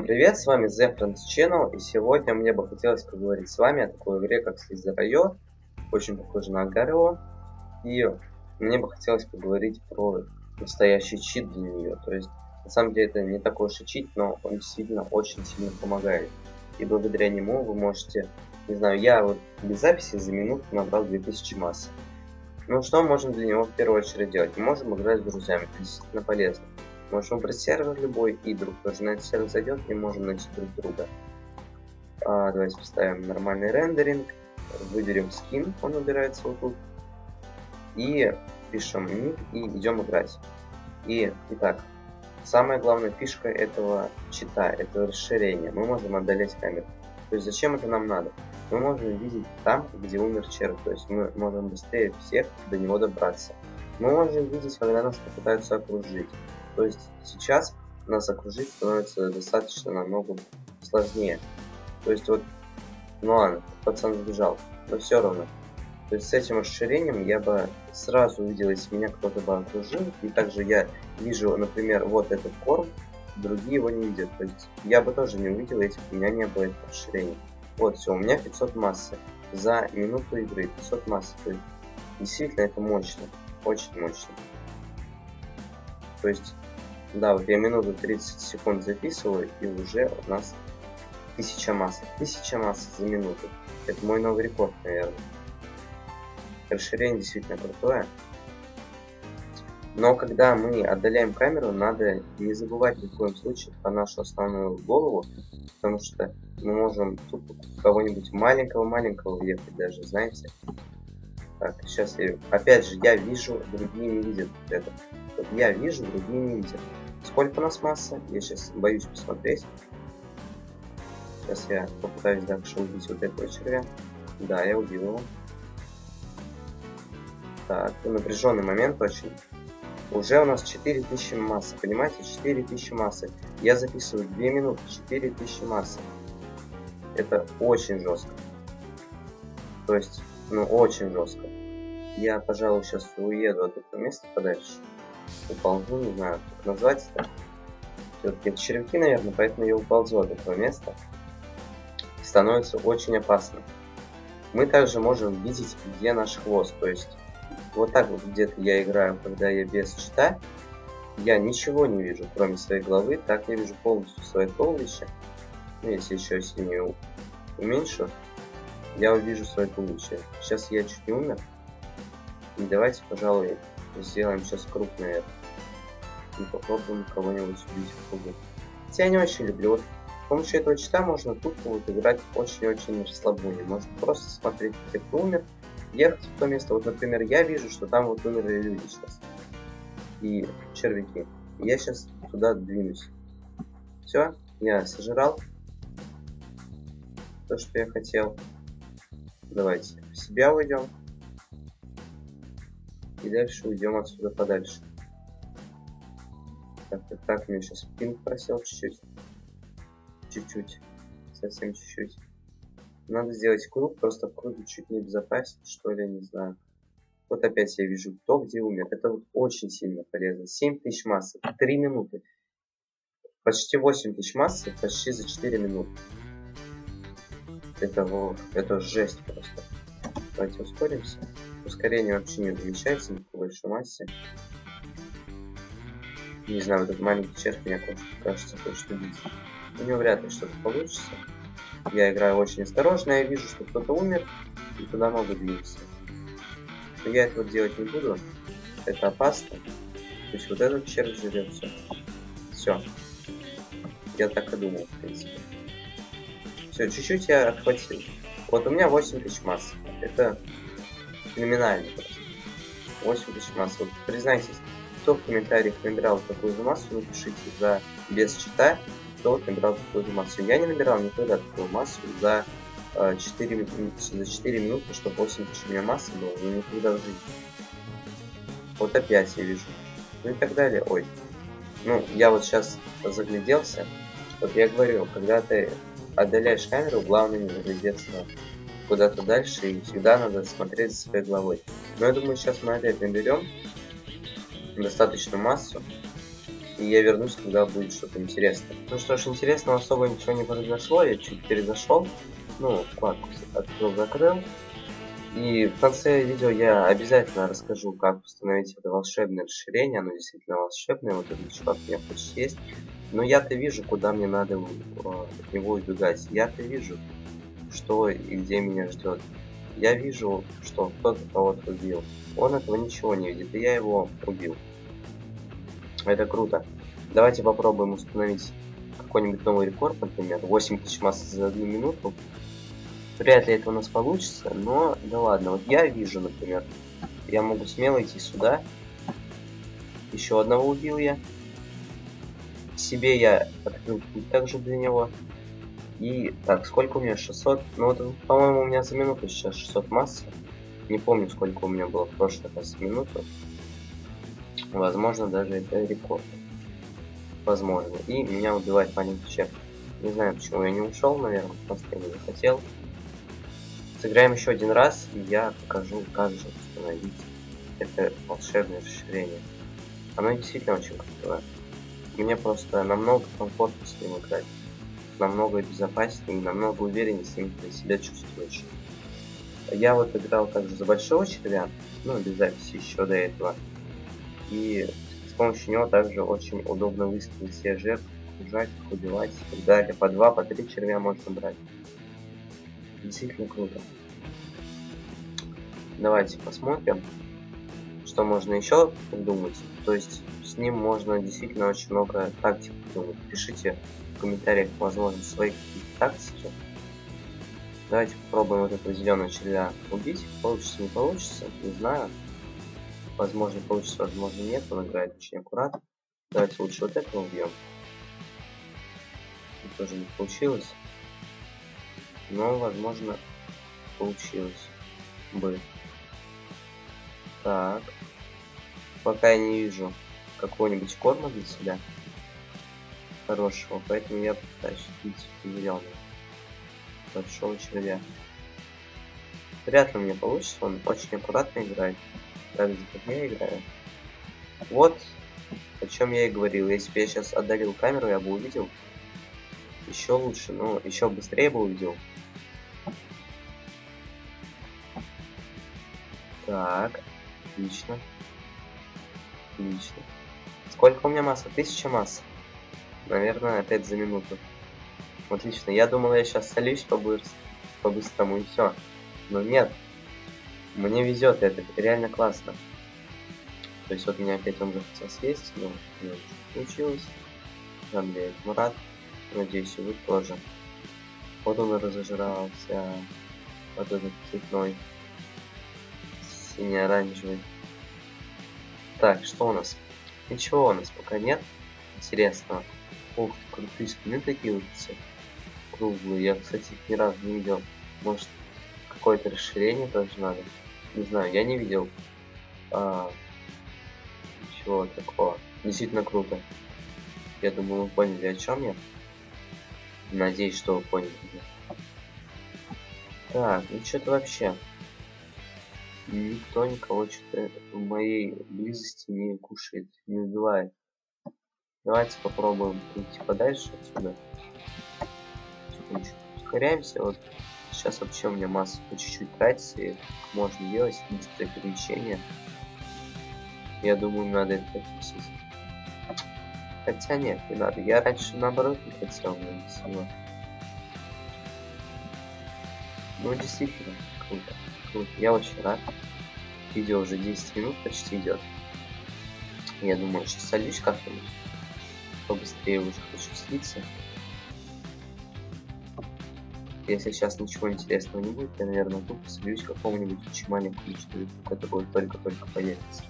Всем привет, с вами The Friends Channel, и сегодня мне бы хотелось поговорить с вами о такой игре, как Slither.io, очень похожа на Agar.io, и мне бы хотелось поговорить про настоящий чит для нее. То есть, на самом деле, это не такой уж и чит, но он действительно очень сильно помогает. И благодаря нему вы можете, не знаю, я вот без записи за минуту набрал 2000 массы. Ну, что мы можем для него в первую очередь делать? Мы можем играть с друзьями, это действительно полезно. Можем выбрать сервер любой, и друг тоже на этот сервер зайдет, и можем найти друг друга. Давайте поставим нормальный рендеринг, выберем скин, он убирается вот тут, и пишем ник, и идем играть. Итак, самая главная фишка этого чита, это расширение. Мы можем отдалять камеру. То есть зачем это нам надо? Мы можем видеть там, где умер червь, то есть мы можем быстрее всех до него добраться. Мы можем видеть, когда нас попытаются окружить. То есть сейчас нас окружить становится достаточно намного сложнее. То есть вот, ну ладно, пацан сбежал, но все равно. То есть с этим расширением я бы сразу увидел, если меня кто-то бы окружил, и также я вижу, например, вот этот корм, другие его не видят. То есть я бы тоже не увидел, если бы у меня не было этого расширения. Вот, все, у меня 500 массы. За минуту игры 500 массы. То есть действительно это мощно. Очень мощно. То есть, да, вот я минуту 30 секунд записываю, и уже у нас 1000 масс. 1000 масс за минуту. Это мой новый рекорд, наверное. Расширение действительно крутое. Но когда мы отдаляем камеру, надо не забывать ни в коем случае про нашу основную голову, потому что мы можем тупо кого-нибудь маленького въехать даже, знаете. Так, сейчас я... Опять же, я вижу, другие не видят это. Вот я вижу, другие не видят. Сколько у нас масса? Я сейчас боюсь посмотреть. Сейчас я попытаюсь дальше убить вот этого червя. Да, я убил его. Так, напряженный момент очень. Уже у нас 4000 массы, понимаете? 4000 массы. Я записываю 2 минуты, 4000 массы. Это очень жестко. То есть, ну, очень жестко. Я, пожалуй, сейчас уеду от этого места подальше. Уползу, не знаю, как назвать это. Все-таки это червяки, наверное, поэтому я уползу от этого места. Становится очень опасно. Мы также можем видеть, где наш хвост. То есть, вот так вот где-то я играю, когда я без чита. Я ничего не вижу, кроме своей головы. Так я вижу полностью свое туловище. Ну, если еще сильнее уменьшу, я увижу свое туловище. Сейчас я чуть не умер. И давайте, пожалуй, сделаем сейчас крупное и попробуем кого-нибудь убить в кругу. Хотя я не очень люблю. Вот с помощью этого чита можно тупо вот играть очень-очень расслабленно. Можно просто смотреть, где кто умер, ехать в то место. Вот, например, я вижу, что там вот умерли люди сейчас. И червяки. И я сейчас туда двинусь. Все, я сожрал то, что я хотел. Давайте в себя уйдем. И дальше уйдем отсюда подальше. Так, меня сейчас пинг просел чуть-чуть. Чуть-чуть. Совсем чуть-чуть. Надо сделать круг, просто в круге чуть небезопаснее, что ли, не знаю. Вот опять я вижу, кто где умер. Это вот очень сильно полезно. 7000 массы, 3 минуты. Почти 8000 массы, почти за 4 минуты. Это жесть просто. Давайте ускоримся. Ускорение вообще не замечается ни по большой массе. Не знаю, вот этот маленький червь меня, кажется, хочет убить. У него вряд ли что-то получится. Я играю очень осторожно, я вижу, что кто-то умер, и туда могу двигаться. Но я этого делать не буду. Это опасно. То есть вот этот червь жрет все. Все. Я так и думал, в принципе. Все, чуть-чуть я отхватил. Вот у меня 8000 масс. Это феноменально просто. 8000 масс. Вот признайтесь, кто в комментариях набирал такую же массу, напишите за без чита, кто вот набирал такую же массу. Я не набирал никогда такую массу за 4 минуты, чтобы 8000 у меня массы было, но никогда в жизни. Вот опять я вижу. Ну и так далее. Ой. Ну, я вот сейчас загляделся. Вот я говорю, когда ты отдаляешь камеру, главное не заглядеться куда-то дальше, и всегда надо смотреть за своей головой. Но я думаю, сейчас мы опять наберем достаточную массу. И я вернусь, когда будет что-то интересное. Ну что ж, интересного особо ничего не произошло. Я чуть перезашел. Ну, вкладку открыл-закрыл. И в конце видео я обязательно расскажу, как установить это волшебное расширение. Оно действительно волшебное. Вот этот чувак у меня хоть есть. Но я-то вижу, куда мне надо от него убегать. Я-то вижу, что и где меня ждет. Я вижу, что кто-то кого-то убил. Он этого ничего не видит, и я его убил. Это круто. Давайте попробуем установить какой-нибудь новый рекорд, например, 8000 масс за 1 минуту. Вряд ли это у нас получится, но да ладно. Вот я вижу, например, я могу смело идти сюда. Еще одного убил я. Себе я открыл путь также для него. И так, сколько у меня? 600. Ну вот, по-моему, у меня за минуту сейчас 600 массы. Не помню, сколько у меня было в прошлый раз в минуту. Возможно, даже это рекорд. Возможно. И меня убивает маленький червь. Не знаю, почему я не ушел, наверное, просто я не захотел. Сыграем еще один раз, и я покажу, как же установить это волшебное расширение. Оно действительно очень крутое. Мне просто намного комфортнее с ним играть. Намного безопаснее и намного увереннее с ним ты себя чувствуешь. Я вот играл также за большого червя, ну, без записи еще до этого. И с помощью него также очень удобно выставить себе жертв, окружать, убивать и так далее. По 2, по 3 червя можно брать. Действительно круто. Давайте посмотрим, что можно еще придумать. То есть с ним можно действительно очень много тактик придумать. Пишите в комментариях, возможно, свои какие-то тактики. Давайте попробуем вот этого зеленого червя убить. Получится, не получится, не знаю. Возможно, получится, возможно, нет. Он играет очень аккуратно. Давайте лучше вот этого убьем. Тоже не получилось. Но, возможно, получилось бы. Так. Пока я не вижу какого-нибудь корма для себя хорошего, поэтому я пытаюсь убить зеленого большого червя. Вряд ли у меня получится, он очень аккуратно играет. Так же, как я играю. Вот о чем я и говорил. Если бы я сейчас отдалил камеру, я бы увидел еще лучше, но еще быстрее бы увидел. Так, отлично. Отлично. Сколько у меня масса? 1000 масс. Наверное, опять за минуту. Отлично. Я думал, я сейчас солюсь по-быстрому и все. Но нет. Мне везет, это реально классно. То есть вот меня опять он захотел съесть, но не получилось. Там я этому рад. Надеюсь, и вы тоже. Вот он разожрался. Вот этот цветной. Синий-оранжевый. Так, что у нас? Ничего у нас пока нет интересного. Ух, крутые спины такие вот все круглые. Я, кстати, их ни разу не видел. Может, какое-то расширение тоже надо? Не знаю, я не видел. Ничего такого. Действительно круто. Я думаю, вы поняли, о чем я. Надеюсь, что вы поняли. Так, ну что-то вообще. Никто никого что-то в моей близости не кушает, не убивает. Давайте попробуем уйти подальше отсюда. Ускоряемся. Вот сейчас вообще у меня масса по чуть-чуть тратится, и можно делать быстрое перемещение. Я думаю, надо это подписать. Хотя нет, не надо. Я раньше наоборот не хотел, но не сила. Ну действительно, круто. Круто. Я очень рад. Видео уже 10 минут почти идет. Я думаю, что сольюсь как-нибудь. Побыстрее уже хочу слиться. Если сейчас ничего интересного не будет, я, наверное, тут посольюсь какому-нибудь очень маленькому человеку, который только-только появится.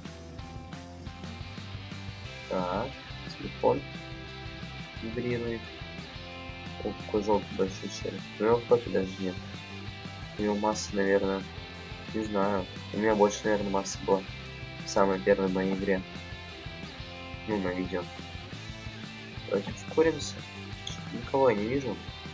Так, телефон вибрирует. О, какой желтый большой червь. У него фото даже нет. У него масса, наверное, не знаю. У меня больше, наверное, масса была. Самая первая в моей игре. Ну, на видео. Давайте ускоримся. Никого я не вижу.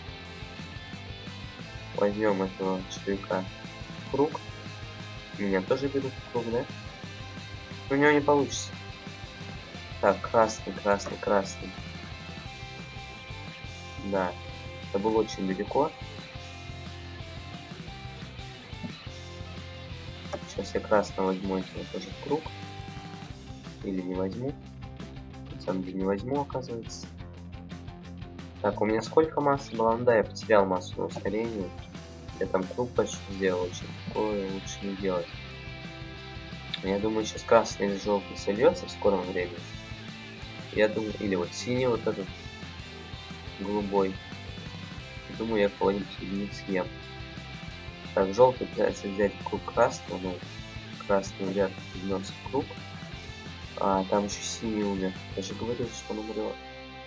Возьмем этого червяка в круг. Меня тоже берут в круг, да? У него не получится. Так, красный, красный, красный. Да, это было очень далеко. Сейчас я красного возьму, если я тоже в круг. Или не возьму. На самом деле не возьму, оказывается. Так, у меня сколько массы было? Ну да, я потерял массу на ускорении. Я там круг почти сделал, очень такое лучше не делать. Я думаю, сейчас красный или желтый сольется в скором времени. Я думаю, или вот синий вот этот, голубой. Думаю, я половину единиц съем. Так, желтый пытается взять круг красного, но красный вряд ли внес в круг. А, там еще синий умер. Я же говорил, что он умрет.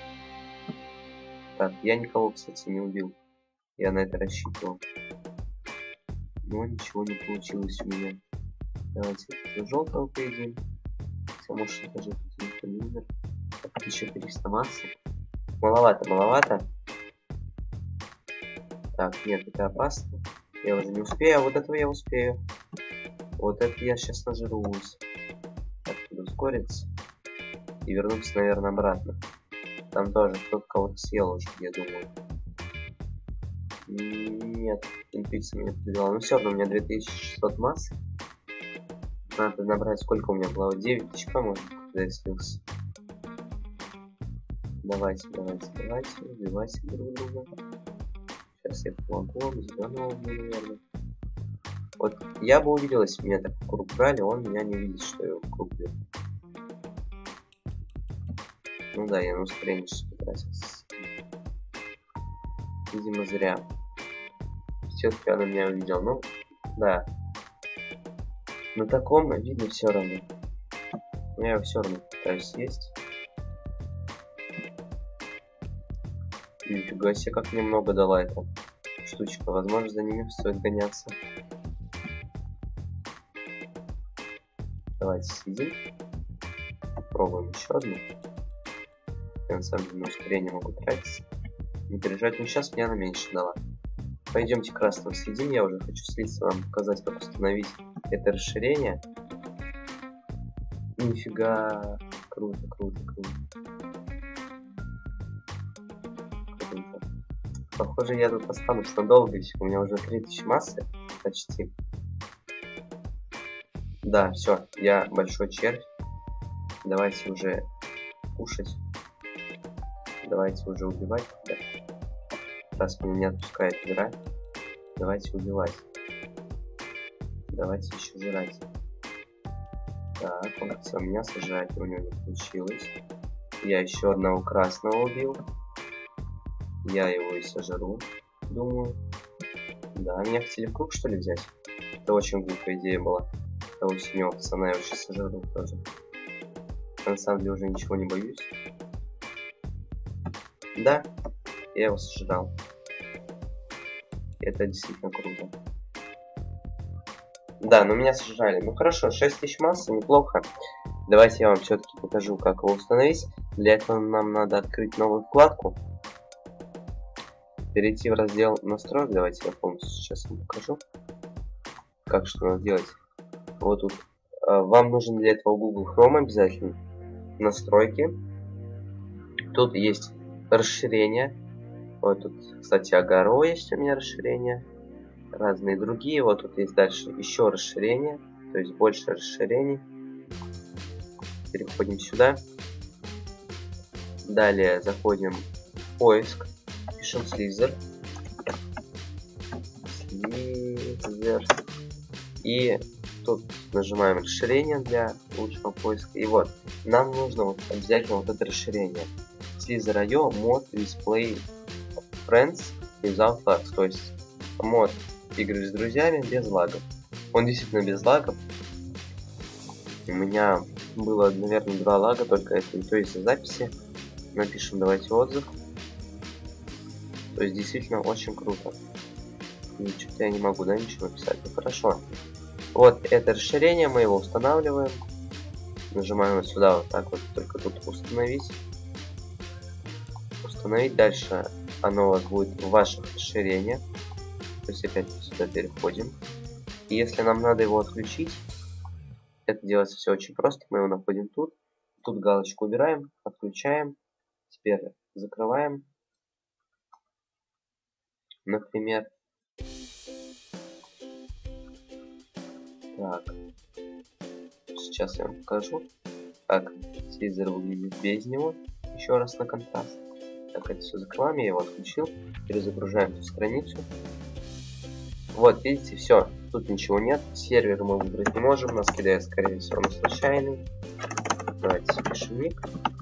Так, я никого, кстати, не убил. Я на это рассчитывал. Но ничего не получилось у меня. Давайте желтого поедим. Хотя, может, даже никто не умер. Так, 1300 массы. Маловато, маловато. Так, нет, это опасно. Я уже не успею, а вот этого я успею. Вот это я сейчас нажрусь. Так, буду ускориться. И вернуться, наверное, обратно. Там тоже кто-то кого-то съел уже, я думаю. Нет, интуиция меня подвела. Но все равно у меня 2600 масс. Надо набрать, сколько у меня было? 9000, по-моему, когда я слился. Давайте, давайте, давайте. Убивайте друг друга. Сейчас я помогу. Зеленого, наверное. Вот я бы увидел, если меня так в круг брали, он меня не видит, что я в круг бью. Ну да, я на ускорение сейчас потратился. Видимо, зря. Все-таки она меня увидел. Ну, да. На таком видно все равно. Я его все равно пытаюсь съесть. Нифига себе, как мне много дала эта штучка. Возможно, за ними стоит гоняться. Давайте съедим. Попробуем еще одну. Я на самом деле на ускорение могу тратиться. Не переживать, но сейчас мне она меньше дала. Пойдемте красного съедим. Я уже хочу слиться, вам показать, как установить это расширение. Нифига. Круто, круто, круто. Круто. Похоже, я тут останусь надолго, ведь у меня уже 3000 массы почти. Да, все, я большой червь. Давайте уже кушать. Давайте уже убивать. Да. Раз меня не отпускает игра, давайте убивать. Давайте еще жрать. Так, он хотел меня сожрать, у него не получилось. Я еще одного красного убил. Я его и сожру, думаю. Да, меня хотели в круг, что ли, взять? Это очень глупая идея была. Того синего пацана я вообще сожру тоже. Я на самом деле уже ничего не боюсь. Да, я его сожрал. Это действительно круто. Да, но меня сожрали. Ну хорошо, 6000 массы, неплохо. Давайте я вам все-таки покажу, как его установить. Для этого нам надо открыть новую вкладку. Перейти в раздел настроек. Давайте я полностью сейчас вам покажу, как что надо делать. Вот тут. Вам нужен для этого Google Chrome обязательно. Настройки. Тут есть расширение. Вот тут, кстати, Agaro есть у меня расширение. Разные другие. Вот тут есть дальше еще расширение. То есть больше расширений. Переходим сюда. Далее заходим в поиск. Пишем Slither. И тут нажимаем расширение для лучшего поиска. И вот, нам нужно вот обязательно вот это расширение. Slither.io mod display friends without lags. То есть мод игры с друзьями без лагов. Он действительно без лагов. У меня было, наверное, 2 лага, только это и то из-за записи. Напишем, давайте, отзыв. То есть действительно очень круто. Что-то я не могу, да, ничего написать. Ну хорошо. Вот это расширение, мы его устанавливаем. Нажимаем вот сюда, вот так вот, только тут установить. Установить. Дальше оно у вас будет в ваших расширениях. То есть опять сюда переходим. И если нам надо его отключить, это делается все очень просто. Мы его находим тут. Тут галочку убираем, отключаем. Теперь закрываем. Например. Так. Сейчас я вам покажу, как телевизор выглядит без него. Еще раз на контраст. Так, это все закрываем, я его отключил. Перезагружаем эту страницу. Вот, видите, все. Тут ничего нет. Сервер мы выбрать не можем. Нас кидает, скорее всего, на случайный. Давайте запишем ник.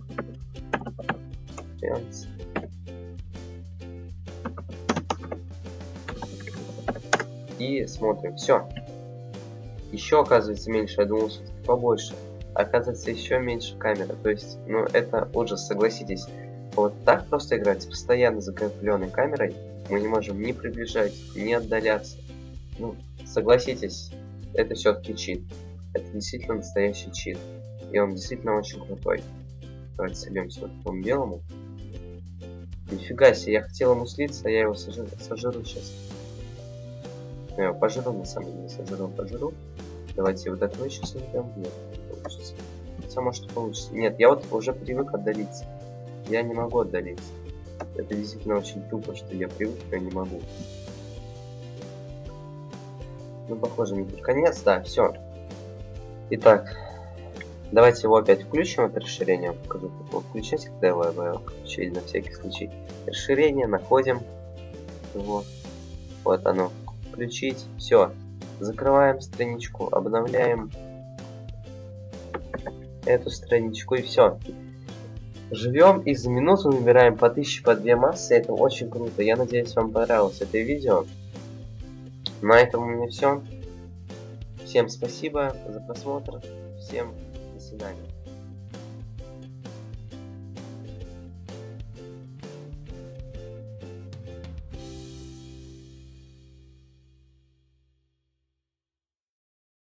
И смотрим. Все. Еще оказывается меньше. Я думал, что побольше. Оказывается, еще меньше камера. То есть, ну, это ужас, согласитесь. Вот так просто играть с постоянно закрепленной камерой мы не можем ни приближать, ни отдаляться. Ну, согласитесь, это все-таки чит. Это действительно настоящий чит. И он действительно очень крутой. Давайте сольемся вот по белому. Нифига себе, я хотел ему слиться, а я его сожру сейчас. Я его пожру, на самом деле, пожру. Давайте вот этого еще сожрем. Нет, не получится. Хотя, может, получится. Нет, я вот уже привык отдалиться. Я не могу отдалиться. Это действительно очень тупо, что я привык, но не могу. Ну, похоже, не под конец, да, все. Итак, давайте его опять включим, это расширение. Покажу, как его включать, когда его включили на всякий случай. Расширение, находим его. Вот оно. Включить, все. Закрываем страничку, обновляем эту страничку и все. Живем и за минуту набираем по 1000, по 2 массы. Это очень круто. Я надеюсь, вам понравилось это видео. На этом у меня все. Всем спасибо за просмотр. Всем до свидания.